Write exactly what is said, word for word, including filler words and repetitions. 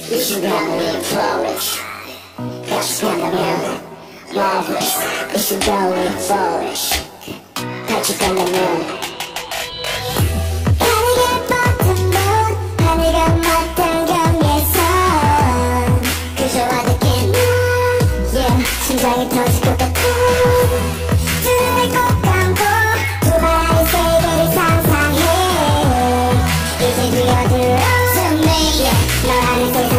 이 순간을 flourish 같이 간다면 marvelous 이 순간을 flourish 같이 간다면 하늘과 뻗은 문 하늘과 맞닿은 경계선 그저 와닿긴 yeah 심장이 터질 것 같아 두 눈을 꼭 감고 두바라의 세계를 상상해 이제 뛰어들어 to me yeah 널 아는 세상